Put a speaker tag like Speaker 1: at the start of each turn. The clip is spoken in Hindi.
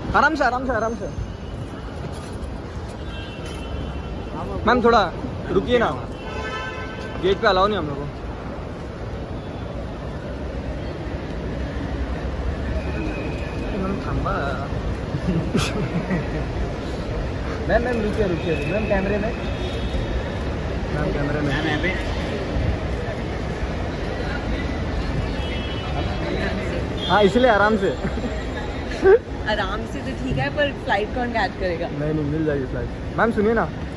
Speaker 1: आराम से आराम से आराम से। मैम थोड़ा रुकिए ना, गेट पे अलाउ नहीं हम लोग को। मैम मैम रुकिए रुकिए मैम, कैमरे में मैम, कैमरे में हाँ, इसलिए आराम से।
Speaker 2: आराम से तो ठीक है, पर फ्लाइट कौन कैच करेगा?
Speaker 1: नहीं मिल जाएगी फ्लाइट। मैम सुनिए ना,